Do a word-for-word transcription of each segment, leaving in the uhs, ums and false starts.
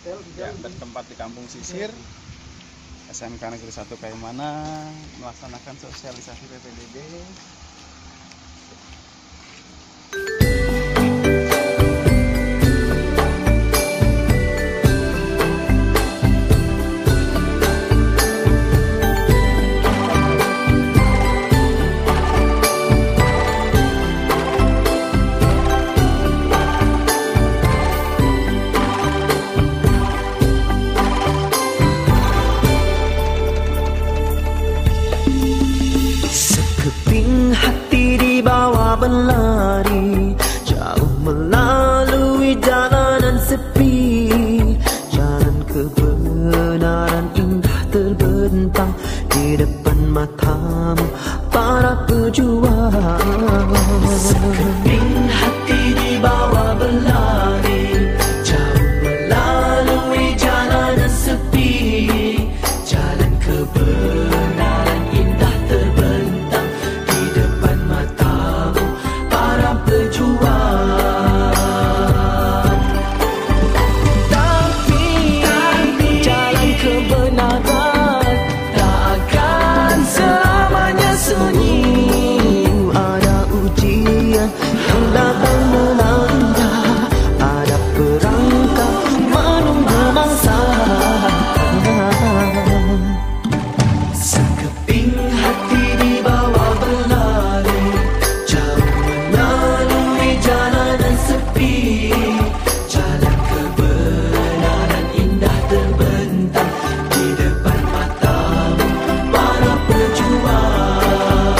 yang bertempat di Kampung Sisir, S M K Negeri satu Kaimana melaksanakan sosialisasi P P D B. Sekeping hati dibawa berlari jauh melalui jalanan sepi. Jalan kebenaran indah terbentang di depan matamu para pejuang. Sekeping hati dibawa berlari jauh melalui jalanan sepi. Jalan kebenaran indah terbentang di depan matamu para pejuang. Tapi, Tapi jalan kebenaran tak akan selamanya sunyi. Ada ujian yang datang melanda, ada perangkap menunggu mangsa. Sekeping hati dibawa berlari jauh melalui jalanan sepi. Jalan kebenaran indah terbentang di depan matamu para pejuang.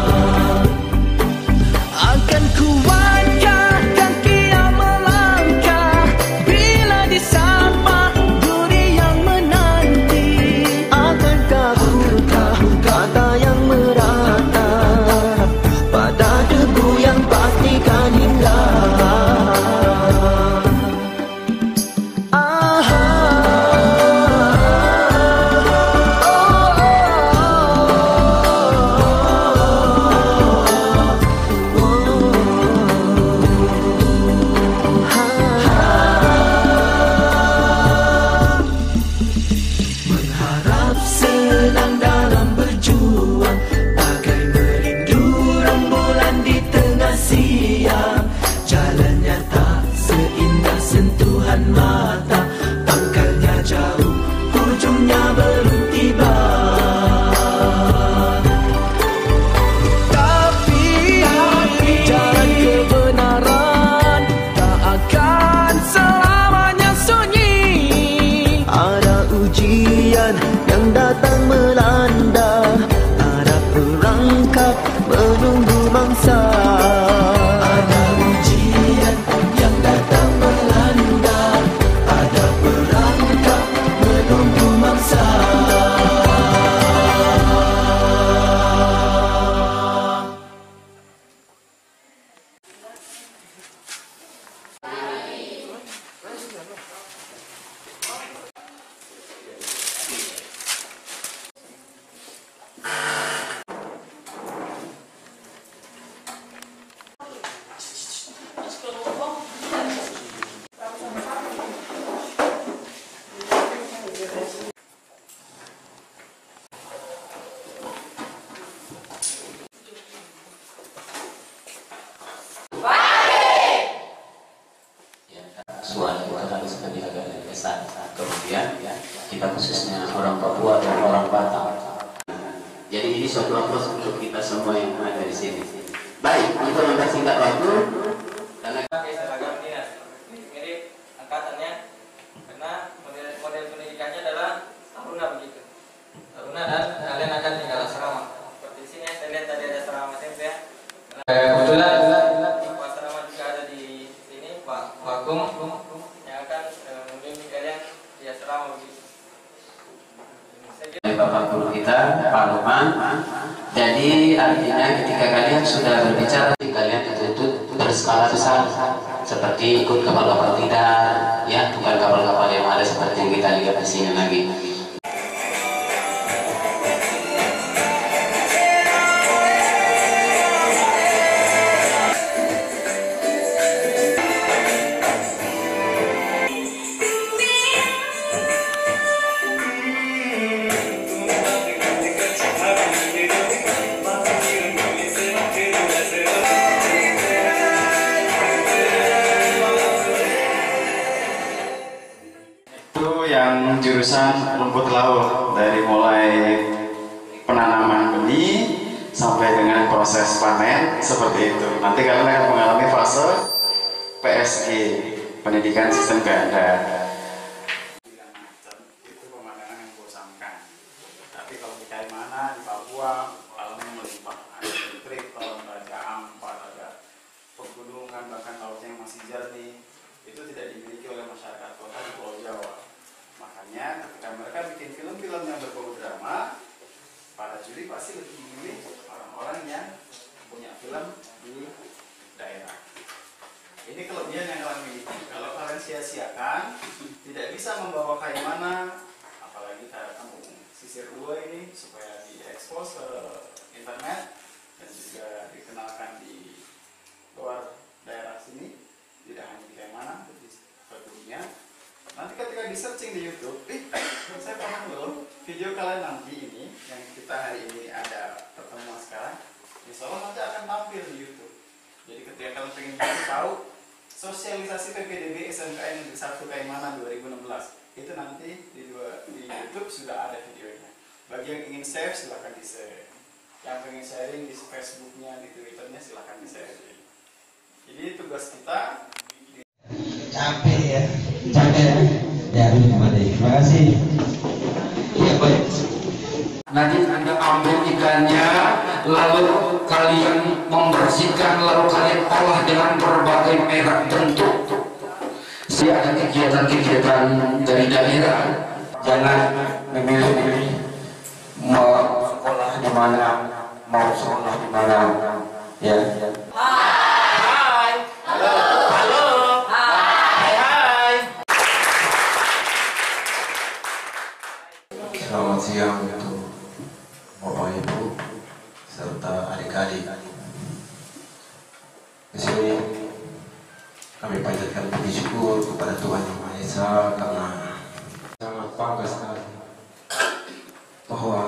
Akan kuatkan kaki yang melangkah bila disapa dunia yang menanti. Akankah ku tahu kata yang merata pada debu yang pastikan indah. Aha. Mengharap senang dalam berjuang, bagai merindu rembulan di tengah siang. Jalannya tak seindah sentuhan mata, pangkalnya jauh, ujungnya belum tiba. Tapi, Tapi jalan kebenaran tak akan selamanya sunyi. Ada ujian yang datang melanda, ada perangkap menunggu mangsa. Ada ujian yang datang melanda, ada perangkap menunggu mangsa. Suara itu harus menjaga kesan. Kemudian kita khususnya orang Papua dan orang Batak. Jadi ini suatu approach untuk kita semua yang ada di sini. Baik, untuk mempersingkat waktu, karena pakai seragam dinas mirip angkatannya, karena model model pendidikannya adalah taruna begitu. Taruna dan kalian akan tinggal asrama. Seperti di sini saya lihat tadi ada asrama tempe ya. Kebetulan di asrama juga ada di sini Pak Wakum yang akan membimbing kalian di asrama begitu. Bapak guru kita, Pak Lukman. Jadi artinya ketika kalian sudah berbicara, kalian dituntut berskala besar, seperti ikut kapal-kapal tidak, ya, bukan kapal-kapal yang ada seperti yang kita lihat di sini lagi. Me yang jurusan rumput laut, dari mulai penanaman benih sampai dengan proses panen seperti itu. Nanti kalian akan mengalami fase P S G, pendidikan sistem ganda. Itu pemandangan yang membosankan. Tapi kalau di Kaimana, di Papua, alamnya melimpah. Ada triton, ada ampat, ada pegunungan, bahkan lautnya yang masih jernih. Itu tidak dimiliki oleh masyarakat kota di Pulau Jawa. Makanya ketika mereka bikin film-film yang berbau drama, para juri pasti lebih memilih orang-orang yang punya film di daerah. Ini kelebihan yang kalian miliki. Kalau kalian sia-siakan, tidak bisa membawa Kaimana, apalagi kampung sisir dua ini, supaya diekspos ke internet dan juga dikenalkan di luar daerah sini, tidak hanya di Kaimana, tapi ke dunia. Nanti ketika di searching di YouTube, eh, saya pernah loh video kalian nanti ini yang kita hari ini ada pertemuan sekarang, insya Allah nanti akan tampil di YouTube. Jadi ketika kalian pengen tahu sosialisasi P P D B S M K N Negeri satu Kaimana dua ribu enam belas, itu nanti di, dua, di YouTube sudah ada videonya. Bagi yang ingin share silahkan di share, yang pengen sharing di Facebooknya, di Twitternya silahkan di share. Jadi tugas kita capek ya, capek ya, ya terima kasih. Iya baik. Nanti Anda ambil ikannya, lalu kalian membersihkan, lalu kalian olah dengan berbagai merek bentuk. Jadi ada kegiatan-kegiatan dari daerah. Jangan memilih-milih mau sekolah di mana, mau sekolah di mana, ya. Selamat siang untuk Bapak Ibu serta adik-adik. Di sini kami panjatkan puji syukur kepada Tuhan Yang Maha Esa karena sangat bangga sekali bahwa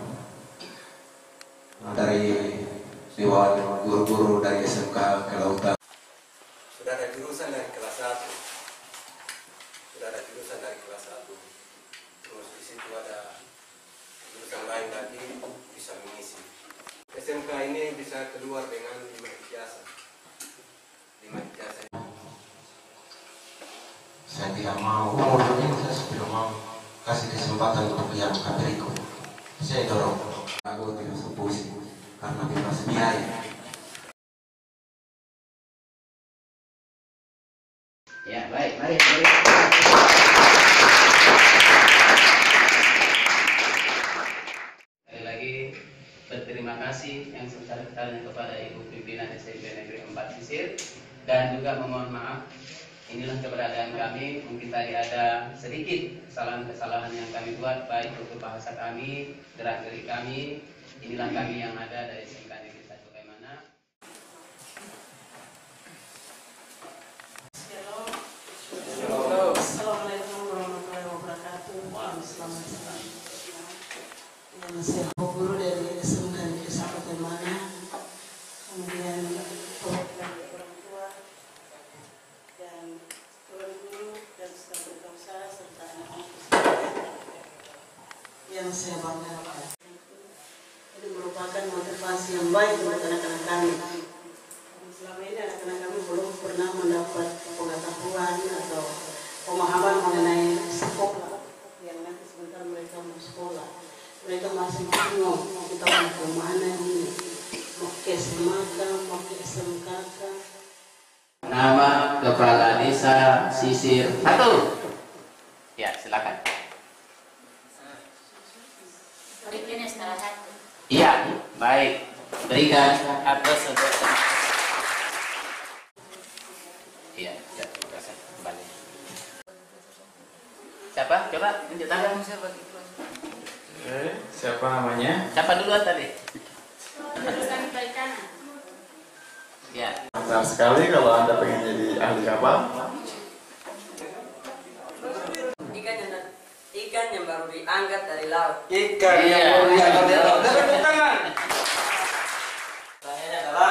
dari Dewan guru-guru dari S M K Kelautan sudah ada jurusan dari kelas satu, sudah ada jurusan dari kelas satu. Terus di situ ada jurusan lain lagi bisa mengisi. S M K ini bisa keluar dengan lima ijazah. Lima ijazah. Saya tidak mau, umur ini saya tidak mau kasih kesempatan untuk yang kateriku. Saya dorong, aku tidak sepusing karena bebas biaya. Ya baik, mari. mari. Berterima kasih yang sebesar-besarnya kepada Ibu Pimpinan S M P Negeri empat Sisir, dan juga memohon maaf, inilah keberadaan kami. Mungkin tadi ada sedikit kesalahan-kesalahan yang kami buat, baik untuk bahasa kami, gerak-gerik kami. Inilah kami yang ada dari S M K Negeri satu Kaimana. Assalamualaikum warahmatullahi wabarakatuh. Selamat siang. Saya guru dari S M K Negeri satu Kaimana, kemudian perwakilan orang tua dan tuan guru dan staf berkausa serta anak-anak yang saya banggakan. Ini merupakan motivasi yang baik buat anak-anak kami. Selama ini anak-anak kami belum pernah mendapat pengetahuan atau pemahaman mengenai sekolah yang nanti sebentar mereka mau sekolah. Mereka masih bingung kita mau ke mana ini, mau ke S M K, mau ke S M K. Nama Kepala Desa Sisir satu. Ya silakan. Berikan salah satu. Iya baik, berikan atas untuk. Iya, ya, terima kasih. Kembali. Siapa? Coba tunjuk tangan. Eh, siapa namanya? Siapa duluan tadi? Jurusan perikanan. Ya. Benar sekali kalau Anda pengen jadi ahli kapal. Ikan yang ikan yang baru diangkat dari laut. Ikan Iya. yang baru diangkat dari laut. Tepuk tangan. Pertanyaannya adalah,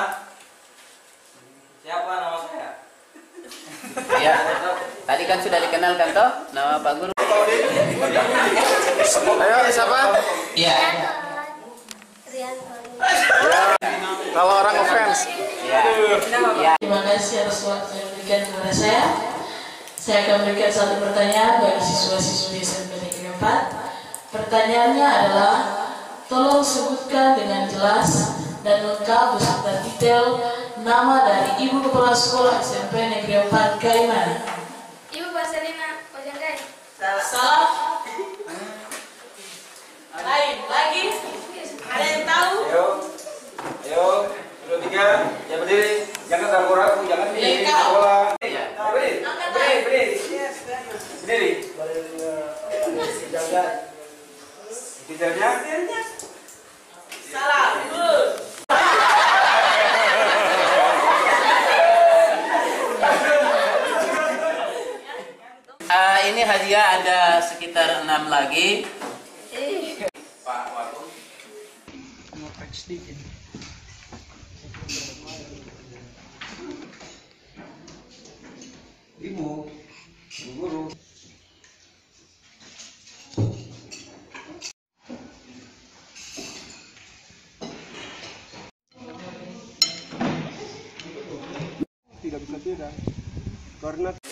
siapa nama saya? Ya. Tadi kan sudah dikenalkan toh nama Pak Guru. Ayo, siapa? Iya. Kalau orang ngefans. Terima kasih atas waktu yang diberikan kepada saya. Saya akan berikan satu pertanyaan bagi siswa-siswi S M P Negeri empat. Pertanyaannya adalah, tolong sebutkan dengan jelas dan lengkap beserta detail nama dari Ibu Kepala Sekolah S M P Negeri empat Kaimana. Ibu Marcelina Ojangkai. Salah. Lain lagi? Ada yang tahu? Ayo, ayo, dua tiga, ya berdiri, jangan ragu-ragu, jangan berdiri, sekolah. Berdiri, berdiri, berdiri, berdiri. Detailnya? Salah. Good. Uh, ini hadiah ada sekitar enam lagi. Pak Wagub. Ibu, guru. Tidak bisa tidak, karena